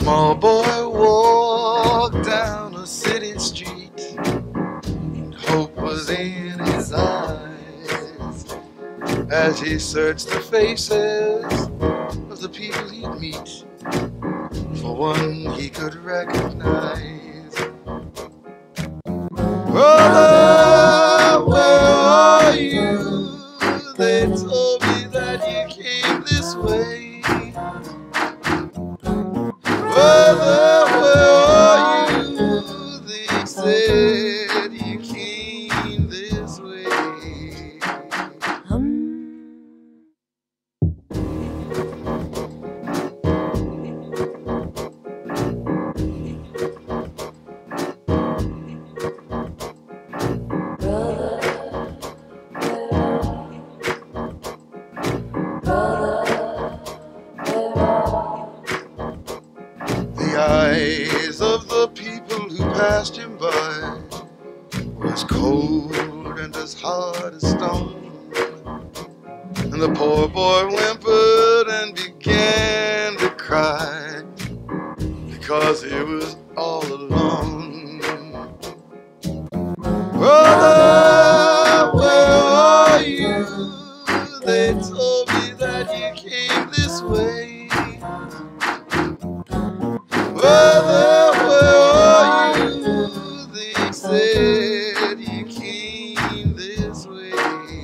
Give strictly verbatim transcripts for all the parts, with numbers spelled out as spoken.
small boy walked down a city street, and hope was in his eyes as he searched the faces of the people he'd meet. For one he could recognize. Brother, where are you? They told me that you came this way. Brother, where are you? They said you came this way. The eyes of the people who passed him by were as cold and as hard as stone, and the poor boy whimpered and began to cry because he was all alone. Brother, where are you? They told me that you came this way. Brother, where are you? They said you came this way.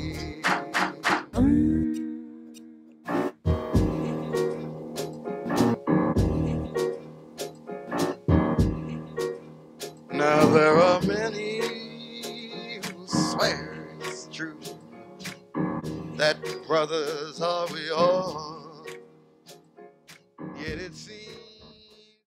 Now there are many who swear it's true that brothers are we all, yet it's